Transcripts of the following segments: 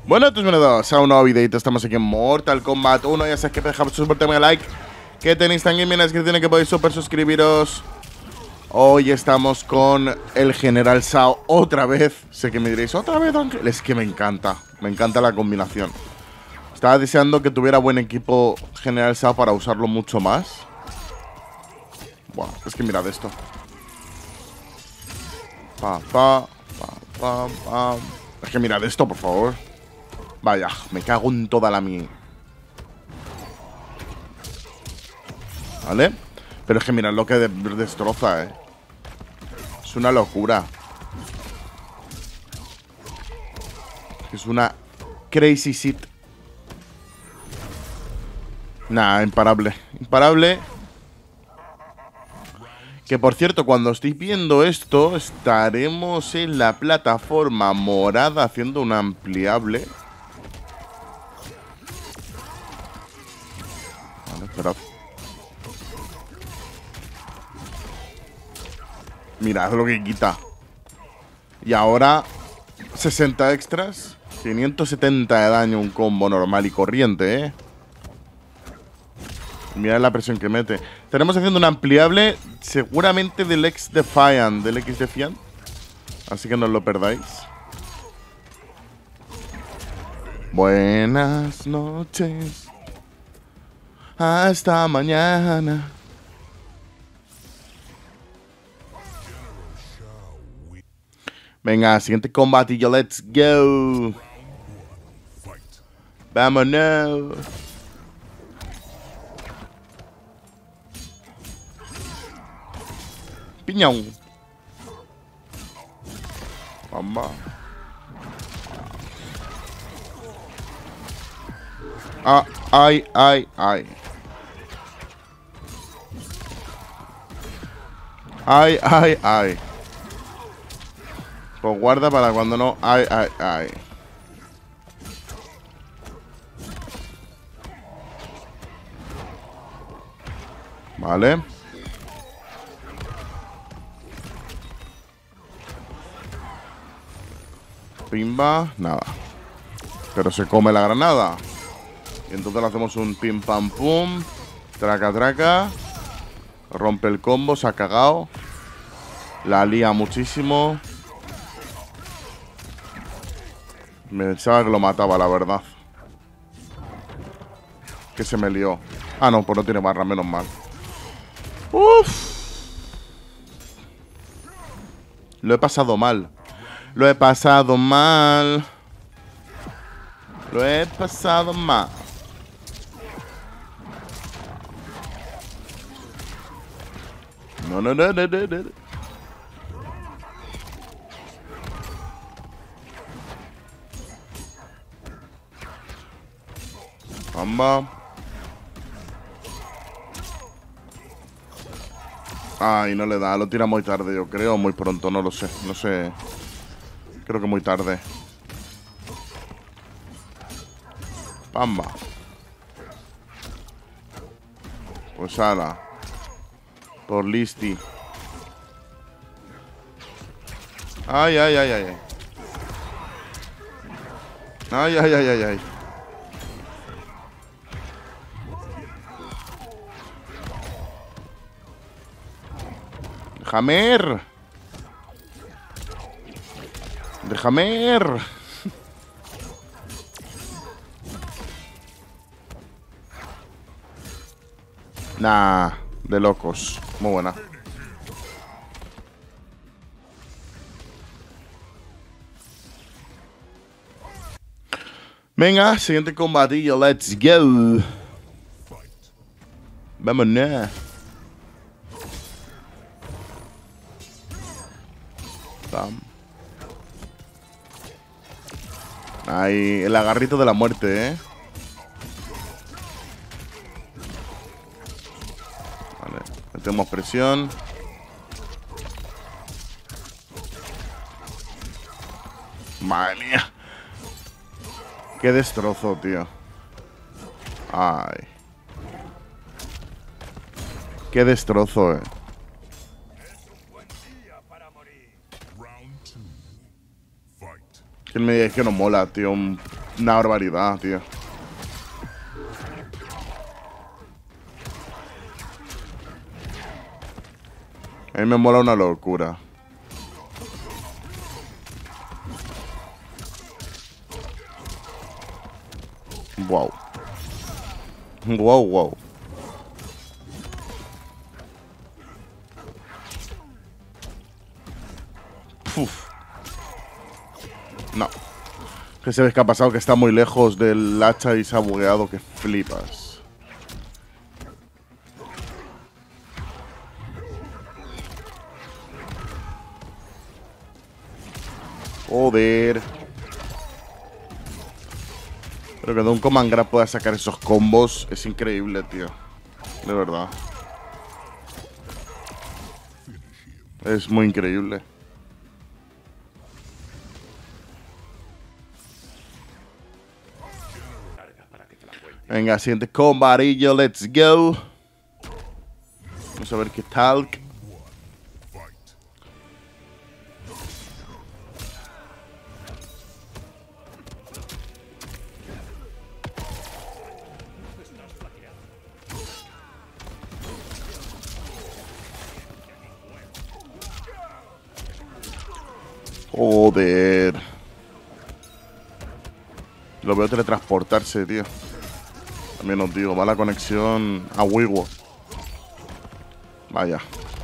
Bueno, entonces bienvenidos a un nuevo videito. Estamos aquí en Mortal Kombat 1. Ya sabéis que dejad su like, que tenéis también en la descripción, que podéis super suscribiros. Hoy estamos con el General Shao otra vez. Sé que me diréis, ¿otra vez, Ángel? Es que me encanta la combinación. Estaba deseando que tuviera buen equipo General Shao para usarlo mucho más. Buah, es que mirad esto. Es que mirad esto, por favor. Vaya, me cago en toda la mía. ¿Vale? Pero es que mirad lo que destroza, Es una locura. Es una crazy shit. Nah, imparable. Imparable. Que por cierto, cuando estoy viendo esto, estaremos en la plataforma morada haciendo un ampliable. Vale, esperad. Mirad lo que quita. Y ahora 60 extras, 570 de daño, un combo normal y corriente, Mirad la presión que mete. Estaremos haciendo un ampliable, seguramente del X-Defiant. Así que no os lo perdáis. Buenas noches. Hasta mañana. Venga, siguiente combatillo, let's go. Vámonos. Piñón. Vamos. Ah, ay, ay, ay. Ay, ay, ay. Pues guarda para cuando no. Ay, ay, ay. Vale. Pimba, nada. Pero se come la granada. Y entonces le hacemos un pim pam pum. Traca traca. Rompe el combo, se ha cagado. La lía muchísimo. Me pensaba que lo mataba, la verdad. Que se me lió. Ah, no, pues no tiene barra, menos mal. Uff. Lo he pasado mal. Lo he pasado mal. Lo he pasado mal. No, no, no, no, no, no. Vamos. Ay, no le da. Lo tira muy tarde, yo creo. Muy pronto, no lo sé. No sé. Creo que muy tarde. Pamba. Pues ala. Por listi. Ay, ay, ay, ay, ay. Ay, ay, ay, ay, ay. Déjame ir. Déjame ir. Nah, de locos. Muy buena. Venga, siguiente combatillo. Let's go. Vámonos. Bam. Ahí, el agarrito de la muerte, Vale, metemos presión. Madre mía. Qué destrozo, tío. Ay. Qué destrozo, ¿Quién me dice que no mola, tío? Un Una barbaridad, tío. A mí me mola una locura. Wow. Wow, wow. Uf. No. Que se ve que ha pasado, que está muy lejos del hacha y se ha bugueado, que flipas. Joder. Pero que de un Command Grab pueda sacar esos combos es increíble, tío. De verdad. Es muy increíble. Venga, siguiente combatillo, let's go. Vamos a ver qué tal. Joder. Lo veo teletransportarse, tío. También os digo, va la conexión a Wigo. Vaya.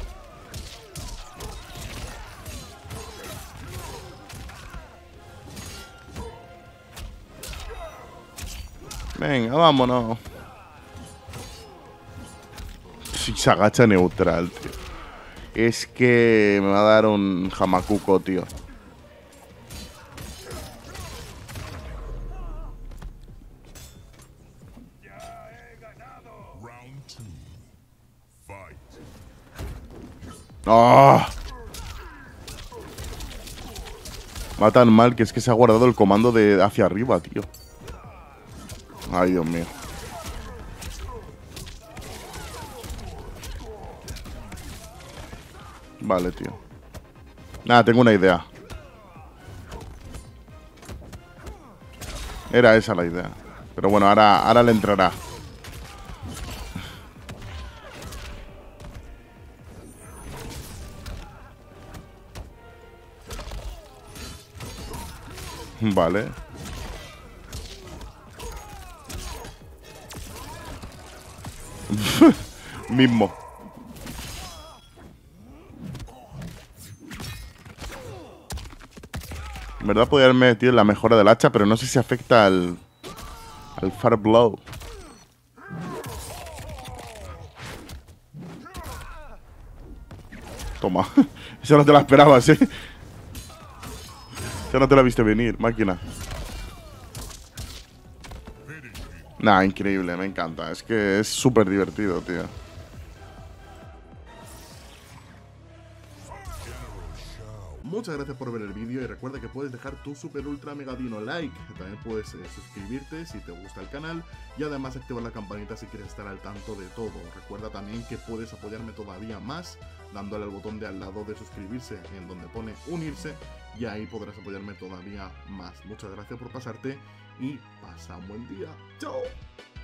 Venga, vámonos. Si se agacha neutral, tío. Es que me va a dar un jamacuco, tío. ¡Oh! Va tan mal que es que se ha guardado el comando de hacia arriba, tío. Ay, Dios mío. Vale, tío. Nada, tengo una idea. Era esa la idea. Pero bueno, ahora le entrará. Vale. Mismo. En verdad podría haberme metido en la mejora del hacha, pero no sé si afecta al Far Blow. Toma. Eso no te la esperabas, ¿eh? Eso no te la viste venir, máquina. Nah, increíble, me encanta. Es que es súper divertido, tío. Muchas gracias por ver el vídeo y recuerda que puedes dejar tu super ultra mega dino like. También puedes suscribirte si te gusta el canal y además activar la campanita si quieres estar al tanto de todo. Recuerda también que puedes apoyarme todavía más dándole al botón de al lado de suscribirse en donde pone unirse y ahí podrás apoyarme todavía más. Muchas gracias por pasarte y pasa un buen día. ¡Chao!